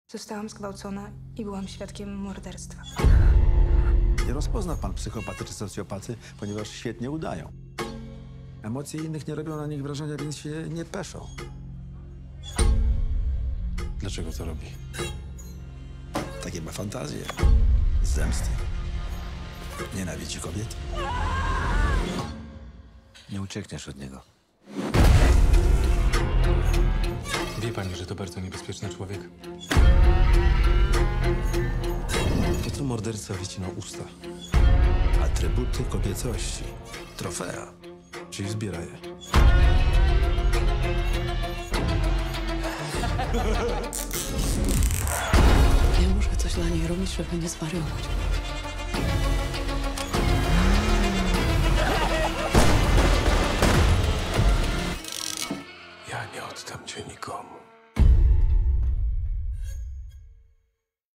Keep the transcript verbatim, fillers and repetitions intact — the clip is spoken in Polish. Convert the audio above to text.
Zostałam zgwałcona i byłam świadkiem morderstwa. Nie rozpozna pan psychopaty czy socjopaty, ponieważ świetnie udają. Emocje innych nie robią na nich wrażenia, więc się nie peszą. Dlaczego to robi? Takie ma fantazje. Z zemsty. Nienawidzi kobiet. Nie uciekniesz od niego. Wie pani, że to bardzo niebezpieczny człowiek? Po co morderca wycina usta? Atrybuty kobiecości. Trofea. Czyli zbiera je. Ja muszę coś dla niej robić, żeby nie zwariować. Ja nie oddam cię nikomu.